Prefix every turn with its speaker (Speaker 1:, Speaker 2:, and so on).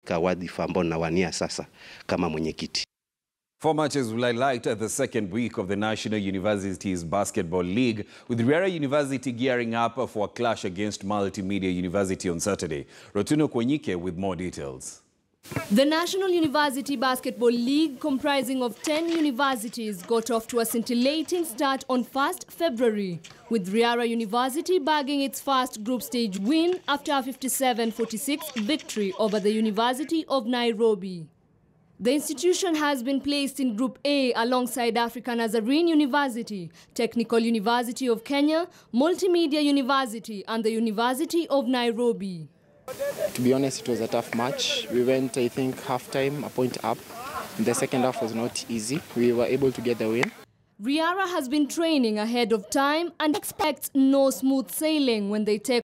Speaker 1: katika wadhifa ambao nawania sasa kama mwenyekiti.
Speaker 2: Four matches will highlight the second week of the National Universities Basketball League, with Riara University gearing up for a clash against Multimedia University on Saturday. Rotuno Kwenyike with more details.
Speaker 3: The National University Basketball League, comprising of 10 universities, got off to a scintillating start on 1st February, with Riara University bagging its first group stage win after a 57-46 victory over the University of Nairobi. The institution has been placed in Group A alongside African Nazarene University, Technical University of Kenya, Multimedia University and the University of Nairobi.
Speaker 4: To be honest, it was a tough match. We went, I think, half-time, a point up. The second half was not easy. We were able to get the win.
Speaker 3: Riara has been training ahead of time and expects no smooth sailing when they take